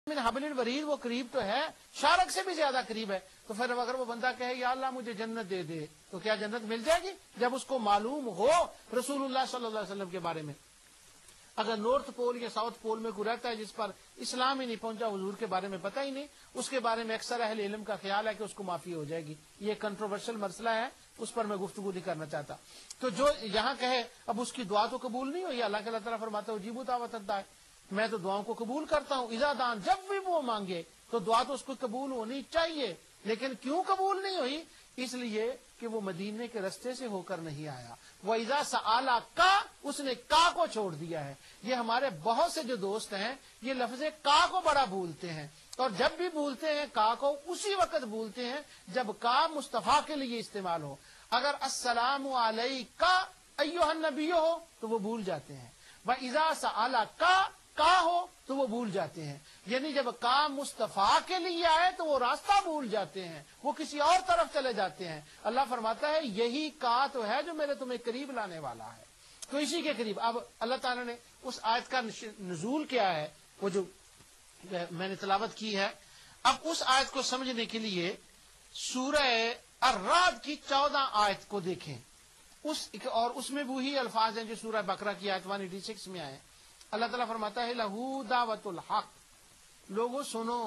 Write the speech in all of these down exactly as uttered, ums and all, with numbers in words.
من حبل الورید وہ قریب تو ہے، شارک سے بھی زیادہ قریب ہے. تو پھر اگر وہ بندہ کہے یا اللہ مجھے جنت دے دے تو کیا جنت مل جائے گی؟ جب اس کو معلوم ہو رسول اللہ صلی اللہ علیہ وسلم کے بارے میں. اگر نارتھ پول یا ساؤتھ پول میں کوئی رہتا ہے جس پر اسلام ہی نہیں پہنچا، حضور کے بارے میں پتہ ہی نہیں، اس کے بارے میں اکثر اہل علم کا خیال ہے کہ اس کو معافی ہو جائے گی. یہ کنٹروورشل مسئلہ ہے، اس پر میں گفتگو نہیں کرنا چاہتا. تو جو یہاں کہے اب اس کی دعا تو قبول نہیں ہوئی، اللہ کے اللہ تعالیٰ فرماتا ہے اجیبوا دعوۃ الداع، میں تو دعاؤں کو قبول کرتا ہوں. اذا دعان، جب بھی وہ مانگے تو دعا تو اس کو قبول ہونی چاہیے. لیکن کیوں قبول نہیں ہوئی؟ اس لیے کہ وہ مدینے کے رستے سے ہو کر نہیں آیا. وہ اذا سأل کا، اس نے کا کو چھوڑ دیا ہے. یہ ہمارے بہت سے جو دوست ہیں یہ لفظ کا کو بڑا بھولتے ہیں، اور جب بھی بھولتے ہیں کا کو اسی وقت بھولتے ہیں جب کا مصطفیٰ کے لیے استعمال ہو. اگر السلام علیک ایھا النبی ہو تو وہ بھول جاتے ہیں، وَإِذَا سَأَلَكَ کا ہو تو وہ بھول جاتے ہیں. یعنی جب کا مصطفیٰ کے لیے آئے تو وہ راستہ بھول جاتے ہیں، وہ کسی اور طرف چلے جاتے ہیں. اللہ فرماتا ہے یہی کا تو ہے جو میرے تمہیں قریب لانے والا ہے. تو اسی کے قریب اب اللہ تعالیٰ نے اس آیت کا نزول کیا ہے وہ جو میں نے تلاوت کی ہے. اب اس آیت کو سمجھنے کے لیے سورہ الرعد کی چودہ آیت کو دیکھیں، اس اور اس میں وہی الفاظ ہیں جو سورہ بقرہ کی آیت ایک سو چھیاسی میں آئے. اللہ تعالیٰ فرماتا ہے لہو دعوت الحق، لوگوں سنو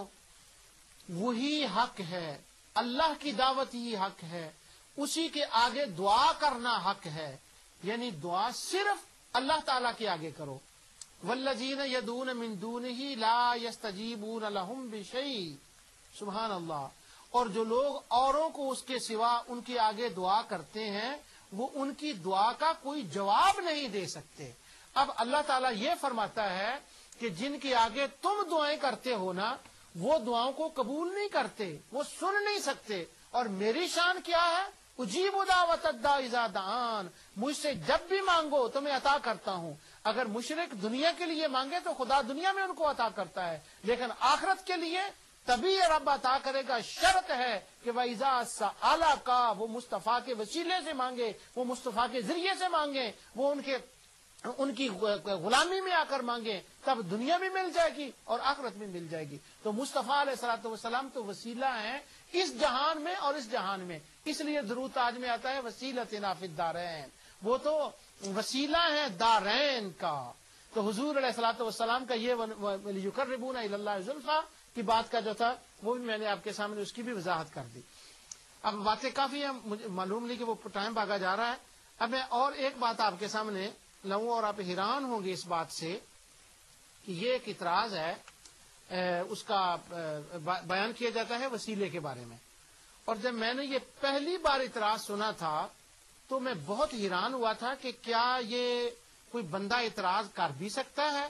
وہی حق ہے، اللہ کی دعوت ہی حق ہے، اسی کے آگے دعا کرنا حق ہے. یعنی دعا صرف اللہ تعالیٰ کے آگے کرو. والذین یدعون من دونہ لا یستجیبون لہم بشیء، سبحان اللہ. اور جو لوگ اوروں کو اس کے سوا ان کے آگے دعا کرتے ہیں وہ ان کی دعا کا کوئی جواب نہیں دے سکتے. اب اللہ تعالیٰ یہ فرماتا ہے کہ جن کے آگے تم دعائیں کرتے ہو نا وہ دعاؤں کو قبول نہیں کرتے، وہ سن نہیں سکتے. اور میری شان کیا ہے؟ اجیب دعوت الداع اذا دعان، مجھ سے جب بھی مانگو تو میں عطا کرتا ہوں. اگر مشرک دنیا کے لیے مانگے تو خدا دنیا میں ان کو عطا کرتا ہے، لیکن آخرت کے لیے تبھی رب عطا کرے گا. شرط ہے کہ وَإِذَا سَأَلَكَ، وہ مصطفیٰ کے وسیلے سے مانگے، وہ مصطفیٰ کے ذریعے سے مانگے، وہ ان کے ان کی غلامی میں آ کر مانگے، تب دنیا بھی مل جائے گی اور آخرت بھی مل جائے گی. تو مصطفیٰ علیہ الصلوۃ والسلام تو وسیلہ ہیں اس جہان میں اور اس جہان میں. اس لیے درود تاج میں آتا ہے وسیلتنا فی الدارین، وہ تو وسیلہ ہیں دارین کا. تو حضور علیہ الصلوۃ والسلام کا یہ یقربون الی اللہ زلفیٰ کی بات کا جو تھا وہ بھی میں نے آپ کے سامنے اس کی بھی وضاحت کر دی. اب باتیں کافی ہیں، مجھے معلوم نہیں کہ وہ ٹائم بھاگا جا رہا ہے. اب میں اور ایک بات آپ کے سامنے لاؤں اور آپ حیران ہوں گے اس بات سے کہ یہ ایک اعتراض ہے، اس کا بیان کیا جاتا ہے وسیلے کے بارے میں. اور جب میں نے یہ پہلی بار اعتراض سنا تھا تو میں بہت حیران ہوا تھا کہ کیا یہ کوئی بندہ اعتراض کر بھی سکتا ہے.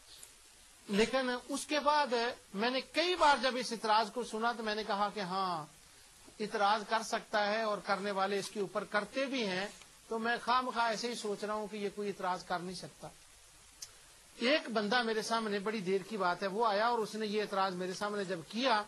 لیکن اس کے بعد میں نے کئی بار جب اس اعتراض کو سنا تو میں نے کہا کہ ہاں اعتراض کر سکتا ہے اور کرنے والے اس کے اوپر کرتے بھی ہیں. تو میں خواہ مخواہ ایسے ہی سوچ رہا ہوں کہ یہ کوئی اعتراض کر نہیں سکتا. ایک بندہ میرے سامنے، بڑی دیر کی بات ہے، وہ آیا اور اس نے یہ اعتراض میرے سامنے جب کیا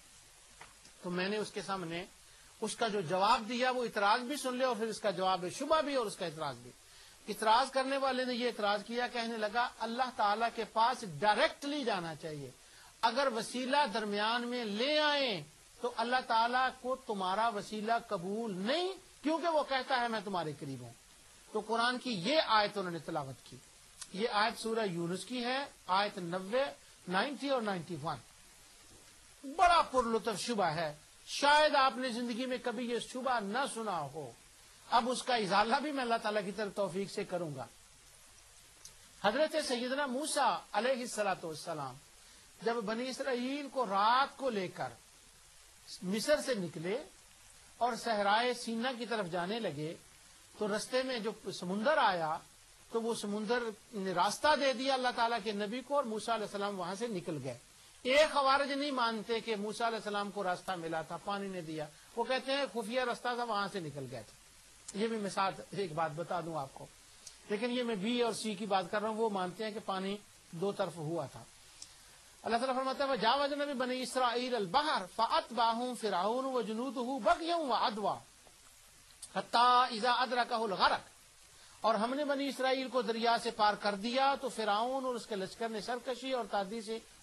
تو میں نے اس کے سامنے اس کا جو جواب دیا وہ اعتراض بھی سن لیا اور پھر اس کا جواب شبہ بھی اور اس کا اعتراض بھی. اعتراض کرنے والے نے یہ اعتراض کیا، کہنے لگا اللہ تعالیٰ کے پاس ڈائریکٹلی جانا چاہیے. اگر وسیلہ درمیان میں لے آئیں تو اللہ تعالیٰ کو تمہارا وسیلہ قبول نہیں، کیونکہ وہ کہتا ہے میں تمہارے قریب ہوں. تو قرآن کی یہ آیت انہوں نے تلاوت کی. یہ آیت سورہ یونس کی ہے، آیت نوے، نائنٹی اور نائنٹی ون. بڑا پرلطف شبہ ہے، شاید آپ نے زندگی میں کبھی یہ شبہ نہ سنا ہو. اب اس کا ازالہ بھی میں اللہ تعالیٰ کی طرف توفیق سے کروں گا. حضرت سیدنا موسیٰ علیہ الصلوۃ والسلام جب بنی اسرائیل کو رات کو لے کر مصر سے نکلے اور صحرائے سینا کی طرف جانے لگے تو رستے میں جو سمندر آیا تو وہ سمندر نے راستہ دے دیا اللہ تعالیٰ کے نبی کو اور موسیٰ علیہ السلام وہاں سے نکل گئے. ایک خوارج نہیں مانتے کہ موسیٰ علیہ السلام کو راستہ ملا تھا، پانی نے دیا. وہ کہتے ہیں خفیہ راستہ تھا، وہاں سے نکل گئے تھے. یہ بھی میں ساتھ ایک بات بتا دوں آپ کو، لیکن یہ میں بی اور سی کی بات کر رہا ہوں. وہ مانتے ہیں کہ پانی دو طرف ہوا تھا. اللہ تعالیٰ فرماتا ہے وَجَاوَزْنَا بِبَنِي إِسْرَائِيلَ الْبَحْرَ فَأَتْبَعَهُمْ فِرْعَوْنُ وَجُنُودُهُ بَغْيًا وَعَدْوًا حَتَّىٰ إِذَا أَدْرَكَهُ الْغَرَقُ. اور ہم نے بنی اسرائیل کو دریا سے پار کر دیا تو فرعون اور اس کے لشکر نے سرکشی اور تعدی سے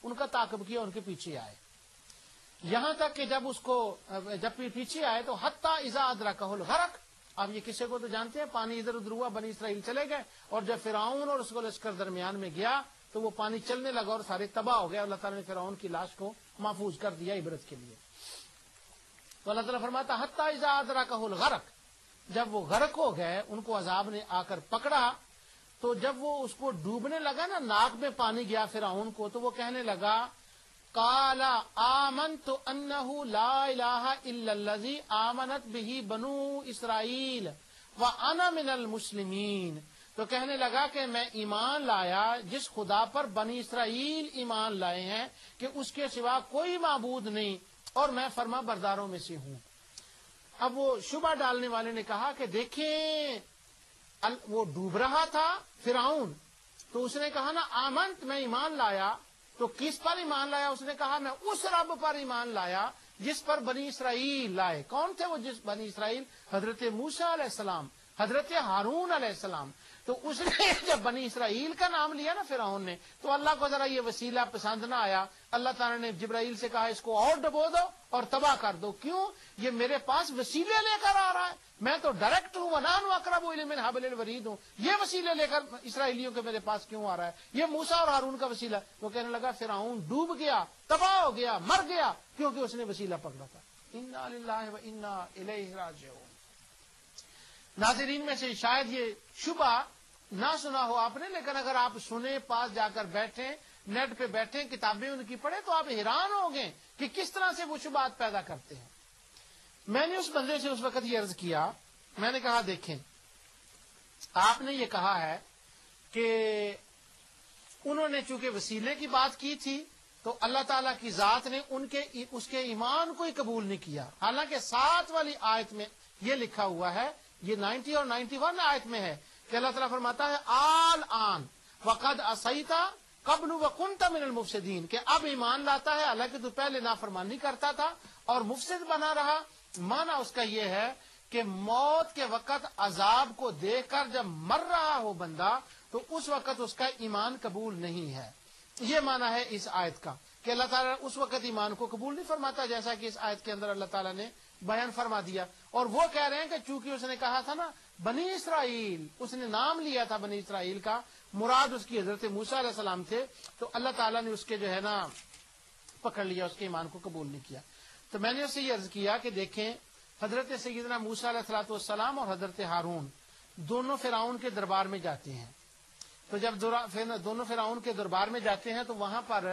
ان کا تعاقب کیا، ان کے پیچھے آئے، یہاں تک کہ جب اس کو جب پیچھے آئے تو حتی اذا ادرکہ الغرق. اب یہ کسی کو تو جانتے ہیں، پانی ادھر ادھر ہوا، بنی اسرائیل چلے گئے، اور جب فرعون اور اس کو لشکر درمیان میں گیا تو وہ پانی چلنے لگا اور سارے تباہ ہو گئے. اللہ تعالیٰ نے فرعون کی لاش کو محفوظ کر دیا عبرت کے لیے. تو اللہ تعالیٰ فرماتا حتی اذا ادرکہ الغرق، جب وہ غرق ہو گئے، ان کو عذاب نے آ کر پکڑا، تو جب وہ اس کو ڈوبنے لگا نا، ناک میں پانی گیا فرعون کو، تو وہ کہنے لگا قال آمنت انہ لا الہ الا الذی آمنت بہ بنو اسرائیل وانا من المسلمین. تو کہنے لگا کہ میں ایمان لایا جس خدا پر بنی اسرائیل ایمان لائے ہیں کہ اس کے سوا کوئی معبود نہیں، اور میں فرما برداروں میں سے ہوں. اب وہ شبہ ڈالنے والے نے کہا کہ دیکھیں وہ ڈوب رہا تھا فرعون، تو اس نے کہا نا آمنت، میں ایمان لایا. تو کس پر ایمان لایا؟ اس نے کہا میں اس رب پر ایمان لایا جس پر بنی اسرائیل لائے. کون تھے وہ جس بنی اسرائیل؟ حضرت موسیٰ علیہ السلام، حضرت ہارون علیہ السلام. تو اس نے جب بنی اسرائیل کا نام لیا نا فرعون نے، تو اللہ کو ذرا یہ وسیلہ پسند نہ آیا. اللہ تعالیٰ نے جبرائیل سے کہا اس کو اور ڈبو دو اور تباہ کر دو. کیوں؟ یہ میرے پاس وسیلے لے کر آ رہا ہے، میں تو ڈائریکٹ ہوں، ونحن اقرب الیہ من حبل الورید ہوں. یہ وسیلے لے کر اسرائیلیوں کے میرے پاس کیوں آ رہا ہے؟ یہ موسیٰ اور ہارون کا وسیلہ. وہ کہنے لگا فرعون ڈوب گیا، تباہ ہو گیا، مر گیا، کیونکہ اس نے وسیلہ پکڑا تھا. انا للہ و انا الیہ راجعون. ناظرین میں سے شاید یہ شبہ نہ سنا ہو آپ نے، لیکن اگر آپ سنیں، پاس جا کر بیٹھیں، نیٹ پہ بیٹھیں، کتابیں ان کی پڑھیں، تو آپ حیران ہوں گے کہ کس طرح سے وہ شبہات پیدا کرتے ہیں. میں نے اس بندے سے اس وقت یہ عرض کیا، میں نے کہا دیکھیں آپ نے یہ کہا ہے کہ انہوں نے چونکہ وسیلے کی بات کی تھی تو اللہ تعالیٰ کی ذات نے ان کے اس کے ایمان کو ہی قبول نہیں کیا. حالانکہ سات والی آیت میں یہ لکھا ہوا ہے، یہ نائنٹی اور نائنٹی ون آیت میں ہے کہ اللہ تعالیٰ فرماتا ہے آل آن وقد عصیتا قبل وکنت من المفسدین، کہ اب ایمان لاتا ہے حالانکہ تو پہلے نافرمانی کرتا تھا اور مفسد بنا رہا. معنی اس کا یہ ہے کہ موت کے وقت عذاب کو دیکھ کر جب مر رہا ہو بندہ تو اس وقت اس کا ایمان قبول نہیں ہے. یہ معنی ہے اس آیت کا کہ اللہ تعالیٰ اس وقت ایمان کو قبول نہیں فرماتا، جیسا کہ اس آیت کے اندر اللہ تعالیٰ نے بیان فرما دیا. اور وہ کہہ رہے ہیں کہ چونکہ اس نے کہا تھا نا بنی اسرائیل، اس نے نام لیا تھا بنی اسرائیل کا، مراد اس کی حضرت موسیٰ علیہ السلام تھے، تو اللہ تعالیٰ نے اس کے جو ہے نا پکڑ لیا، اس کے ایمان کو قبول نہیں کیا. تو میں نے اس سے یہ عرض کیا کہ دیکھیں حضرت سیدنا موسیٰ علیہ الصلوۃ والسلام اور حضرت ہارون دونوں فرعون کے دربار میں جاتے ہیں. تو جب دونوں فرعون کے دربار میں جاتے ہیں تو وہاں پر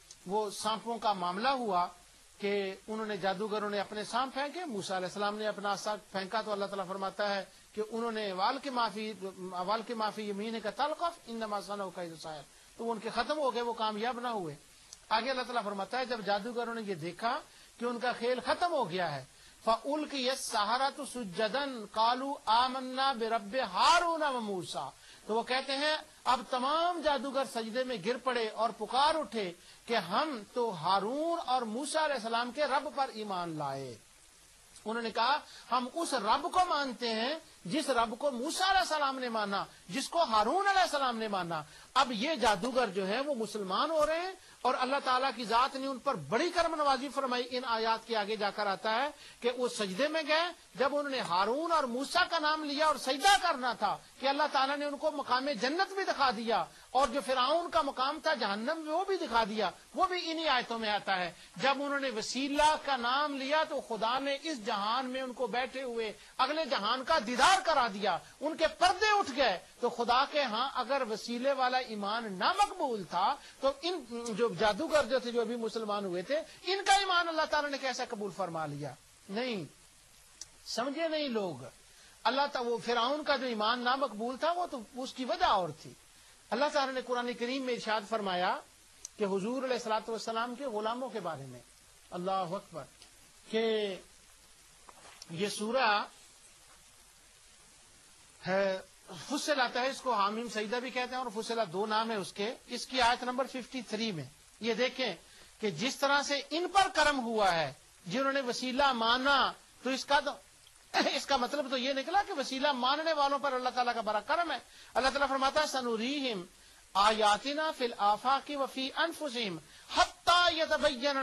وہ سانپوں کا معاملہ ہوا کہ انہوں نے جادوگروں نے اپنے سانپ پھینکے، موسیٰ علیہ السلام نے اپنا عصا پھینکا تو اللہ تعالیٰ فرماتا ہے کہ انہوں نے وال کے معافی وال کے معافی یمین کا تلقف انما صنعوا کید ساحر، تو وہ ان کے ختم ہو گئے، وہ کامیاب نہ ہوئے. آگے اللہ تعالیٰ فرماتا ہے جب جادوگروں نے یہ دیکھا کہ ان کا کھیل ختم ہو گیا ہے، فَأُلْقِيَ السَّحَرَةُ سُجَّدًا قَالُوا آمَنَّا بِرَبِّ هَارُونَ وَمُوسَىٰ. تو وہ کہتے ہیں اب تمام جادوگر سجدے میں گر پڑے اور پکار اٹھے کہ ہم تو ہارون اور موسیٰ علیہ السلام کے رب پر ایمان لائے. انہوں نے کہا ہم اس رب کو مانتے ہیں جس رب کو موسیٰ علیہ السلام نے مانا، جس کو ہارون علیہ السلام نے مانا. اب یہ جادوگر جو ہیں وہ مسلمان ہو رہے ہیں اور اللہ تعالیٰ کی ذات نے ان پر بڑی کرم نوازی فرمائی. ان آیات کے آگے جا کر آتا ہے کہ وہ سجدے میں گئے جب انہوں نے ہارون اور موسیٰ کا نام لیا اور سجدہ کرنا تھا کہ اللہ تعالیٰ نے ان کو مقام جنت بھی دکھا دیا اور جو فرعون کا مقام تھا جہنم میں وہ بھی دکھا دیا. وہ بھی انہی آیتوں میں آتا ہے جب انہوں نے وسیلہ کا نام لیا تو خدا نے اس جہان میں ان کو بیٹھے ہوئے اگلے جہان کا دیدار کرا دیا، ان کے پردے اٹھ گئے. تو خدا کے ہاں اگر وسیلے والا ایمان نہ مقبول تھا تو ان جو جادوگر جو تھے جو ابھی مسلمان ہوئے تھے ان کا ایمان اللہ تعالیٰ نے کیسا قبول فرما لیا؟ نہیں سمجھے نہیں لوگ. اللہ تعالیٰ وہ فرعون کا جو ایمان نہ مقبول تھا وہ تو اس کی وجہ اور تھی. اللہ تعالیٰ نے قرآن کریم میں ارشاد فرمایا کہ حضور علیہ الصلوۃ والسلام کے غلاموں کے بارے میں، اللہ اکبر، کہ یہ سورہ ہے فصل آتا ہے، اس کو حامیم سجدہ بھی کہتے ہیں اور فصلہ دو نام ہے اس کے. اس کی آیت نمبر ترپن میں یہ دیکھیں کہ جس طرح سے ان پر کرم ہوا ہے جنہوں نے وسیلہ مانا، تو اس کا تو اس کا مطلب تو یہ نکلا کہ وسیلہ ماننے والوں پر اللہ تعالیٰ کا بڑا کرم ہے. اللہ تعالیٰ فرماتا ہے سنوریہم آیاتنا فی الآفاق وفی انفسہم يتبين